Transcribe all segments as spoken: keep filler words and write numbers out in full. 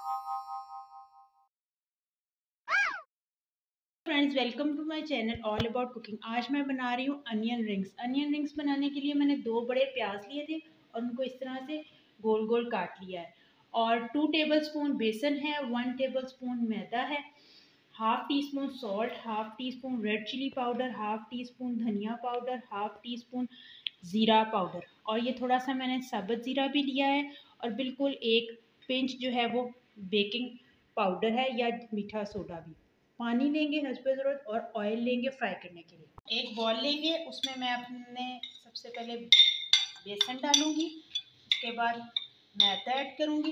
Friends, welcome to my channel all about cooking. आज मैं बना रही हूँ अनियन रिंग्स। अनियन रिंग्स बनाने के लिए मैंने दो बड़े प्याज लिए थे और उनको इस तरह से गोल गोल काट लिया है। और टू टेबलस्पून बेसन है, वन टेबलस्पून मैदा है, half teaspoon salt, half teaspoon red chili powder, half teaspoon धनिया पाउडर, हाफ टी स्पून ज़ीरा पाउडर, और ये थोड़ा सा मैंने साबुत ज़ीरा भी लिया है, और बिल्कुल एक पिंच जो है वो बेकिंग पाउडर है या मीठा सोडा भी। पानी लेंगे हस्बे ज़रूरत, और ऑयल लेंगे फ्राई करने के लिए। एक बॉल लेंगे, उसमें मैं अपने सबसे पहले बेसन डालूंगी, उसके बाद मैदा ऐड करूंगी,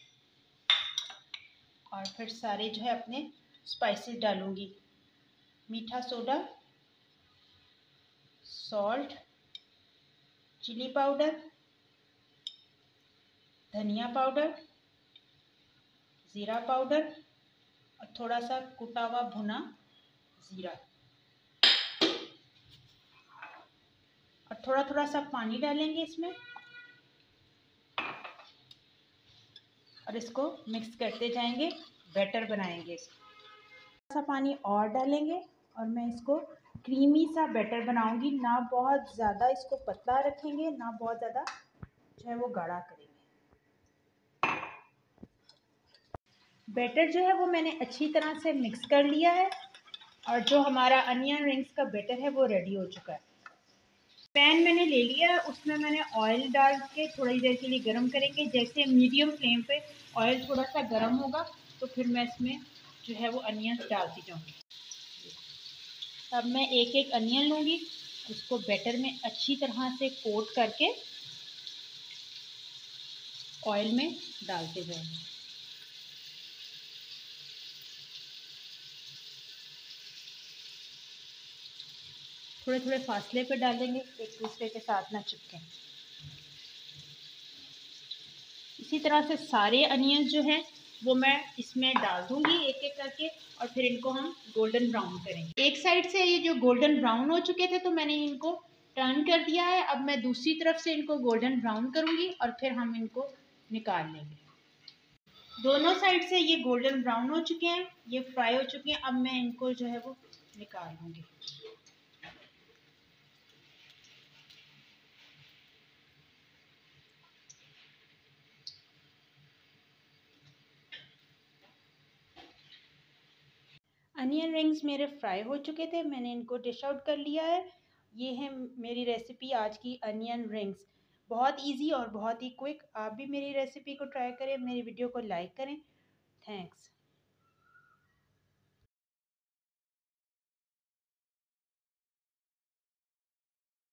और फिर सारे जो है अपने स्पाइसेस डालूंगी। मीठा सोडा, सॉल्ट, चिली पाउडर, धनिया पाउडर, ज़ीरा पाउडर, और थोड़ा सा कुटा हुआ भुना ज़ीरा, और थोड़ा थोड़ा सा पानी डालेंगे इसमें, और इसको मिक्स करते जाएंगे, बैटर बनाएंगे। इसको सा पानी और डालेंगे, और मैं इसको क्रीमी सा बैटर बनाऊंगी। ना बहुत ज़्यादा इसको पतला रखेंगे, ना बहुत ज़्यादा जो है वो गाढ़ा करेंगे। बैटर जो है वो मैंने अच्छी तरह से मिक्स कर लिया है, और जो हमारा अनियन रिंग्स का बैटर है वो रेडी हो चुका है। पैन मैंने ले लिया है, उसमें मैंने ऑयल डाल के थोड़ी देर के लिए गर्म करेंगे। जैसे मीडियम फ्लेम पे ऑयल थोड़ा सा गर्म होगा तो फिर मैं इसमें जो है वो अनियन डालती जाऊँगी। अब मैं एक एक अनियन लूँगी, उसको बैटर में अच्छी तरह से कोट करके ऑयल में डालते जाएंगे। थोड़े थोड़े फासले पे डालेंगे, एक दूसरे के साथ ना चिपकें। इसी तरह से सारे अनियन जो हैं वो मैं इसमें डाल दूंगी एक एक करके, और फिर इनको हम गोल्डन ब्राउन करेंगे। एक साइड से ये जो गोल्डन ब्राउन हो चुके थे तो मैंने इनको टर्न कर दिया है। अब मैं दूसरी तरफ से इनको गोल्डन ब्राउन करूंगी, और फिर हम इनको निकाल लेंगे। दोनों साइड से ये गोल्डन ब्राउन हो चुके हैं, ये फ्राई हो चुके हैं। अब मैं इनको जो है वो निकाल लूंगी। अनियन रिंग्स मेरे फ्राई हो चुके थे, मैंने इनको डिश आउट कर लिया है। ये है मेरी रेसिपी आज की, अनियन रिंग्स। बहुत इजी और बहुत ही क्विक। आप भी मेरी रेसिपी को ट्राई करें, मेरी वीडियो को लाइक करें। थैंक्स।